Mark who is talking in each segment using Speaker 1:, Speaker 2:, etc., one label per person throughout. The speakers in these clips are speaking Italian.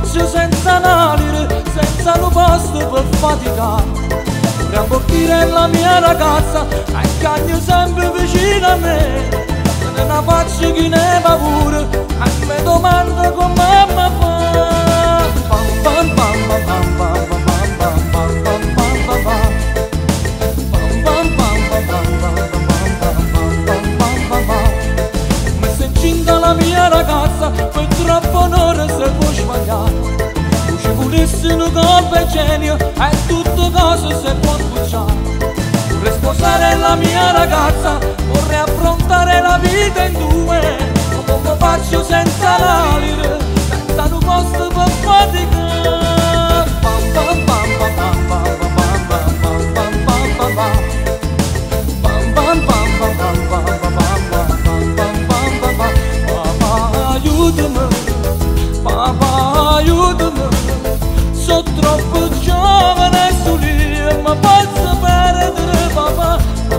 Speaker 1: faccio senza l'alire, senza un posto per faticare. Vorrei portare la mia ragazza, cagno sempre vicino a me. Se ne faccio chi ne va pure, e mi domanda come mamma fa. Pam pam pam pam pam pam pam pam pam pam pam pam. Mi sei incinta la mia ragazza, per troppo onore se può sbagliare. Tu ci volessi un colpo e genio, e tutto cosa se può sbucciare. Vorrei sposare la mia ragazza, vorrei affrontare la vita in due. Come faccio senza l'alire, senza un posto per faticare. Pam pam pam pam pam pam pam pam pam pam pam pam. Papà aiutami, sono troppo giovane e solio, ma posso perdere papà.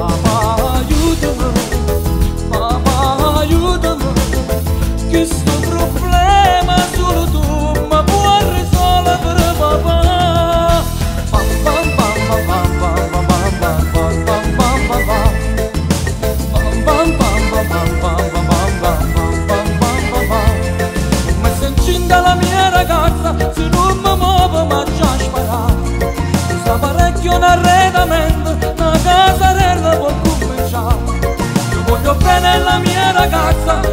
Speaker 1: Papà aiutami, che sto problema solo tu mi puoi risolvere papà. Pam pam pam pam pam pam pam pam pam pam pam pam. La mia ragazza, se non mi muovo ma già sparato. Sta parecchio un arredamento, una casarella può cominciare. Io voglio bene la mia ragazza,